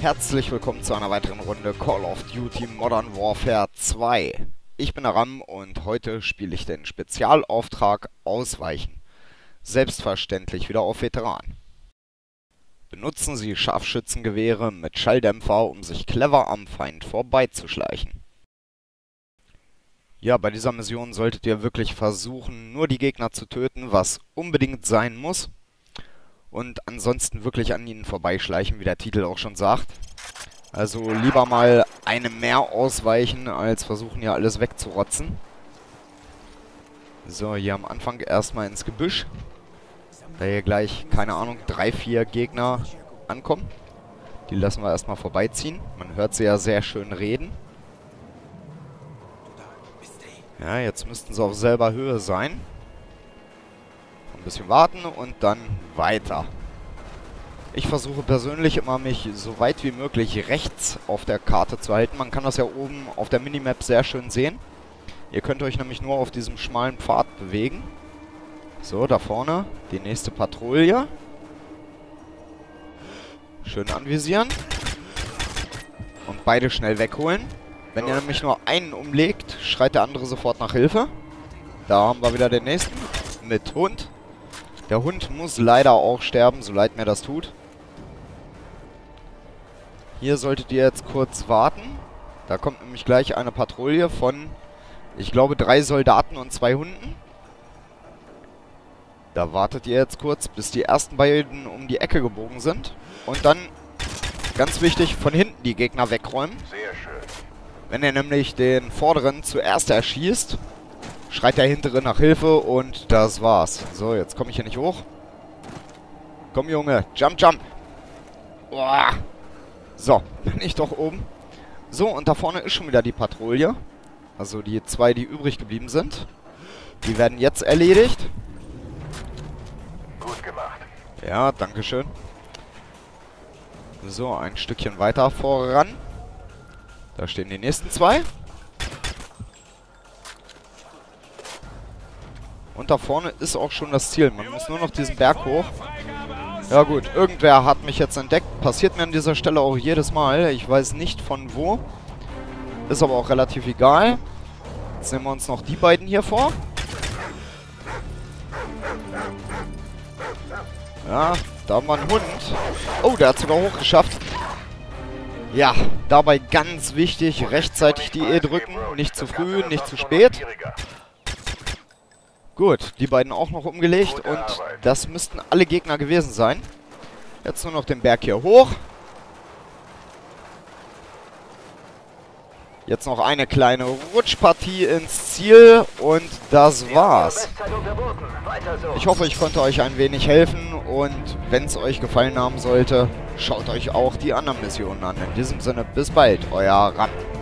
herzlich willkommen zu einer weiteren Runde Call of Duty Modern Warfare 2. Ich bin der Ram und heute spiele ich den Spezialauftrag Ausweichen. Selbstverständlich wieder auf Veteran. Benutzen Sie Scharfschützengewehre mit Schalldämpfer, um sich clever am Feind vorbeizuschleichen. Ja, bei dieser Mission solltet ihr wirklich versuchen, nur die Gegner zu töten, was unbedingt sein muss. Und ansonsten wirklich an ihnen vorbeischleichen, wie der Titel auch schon sagt. Also lieber mal einem mehr ausweichen, als versuchen hier alles wegzurotzen. So, hier am Anfang erstmal ins Gebüsch. Da hier gleich, keine Ahnung, 3, 4 Gegner ankommen. Die lassen wir erstmal vorbeiziehen. Man hört sie ja sehr schön reden. Ja, jetzt müssten sie auf selber Höhe sein. Ein bisschen warten und dann weiter. Ich versuche persönlich immer, mich so weit wie möglich rechts auf der Karte zu halten. Man kann das ja oben auf der Minimap sehr schön sehen. Ihr könnt euch nämlich nur auf diesem schmalen Pfad bewegen. So, da vorne die nächste Patrouille. Schön anvisieren. Und beide schnell wegholen. Wenn ihr nämlich nur einen umlegt, schreit der andere sofort nach Hilfe. Da haben wir wieder den nächsten mit Hund. Der Hund muss leider auch sterben, so leid mir das tut. Hier solltet ihr jetzt kurz warten. Da kommt nämlich gleich eine Patrouille von, ich glaube, 3 Soldaten und 2 Hunden. Da wartet ihr jetzt kurz, bis die ersten beiden um die Ecke gebogen sind. Und dann, ganz wichtig, von hinten die Gegner wegräumen. Sehr schön. Wenn ihr nämlich den vorderen zuerst erschießt, schreit der hintere nach Hilfe und das war's. So, jetzt komme ich hier nicht hoch. Komm, Junge. Jump, jump. Uah. So, bin ich doch oben. So, und da vorne ist schon wieder die Patrouille. Also die 2, die übrig geblieben sind. Die werden jetzt erledigt. Gut gemacht. Ja, dankeschön. So, ein Stückchen weiter voran. Da stehen die nächsten 2. Und da vorne ist auch schon das Ziel. Man muss nur noch diesen Berg hoch. Ja gut, irgendwer hat mich jetzt entdeckt. Passiert mir an dieser Stelle auch jedes Mal. Ich weiß nicht von wo. Ist aber auch relativ egal. Jetzt nehmen wir uns noch die beiden hier vor. Ja, da haben wir einen Hund. Oh, der hat sogar hochgeschafft. Ja, dabei ganz wichtig, rechtzeitig die E drücken. Nicht zu früh, nicht zu spät. Gut, die beiden auch noch umgelegt und das müssten alle Gegner gewesen sein. Jetzt nur noch den Berg hier hoch. Jetzt noch eine kleine Rutschpartie ins Ziel und das war's. Ich hoffe, ich konnte euch ein wenig helfen und wenn es euch gefallen haben sollte, schaut euch auch die anderen Missionen an. In diesem Sinne, bis bald, euer Ram.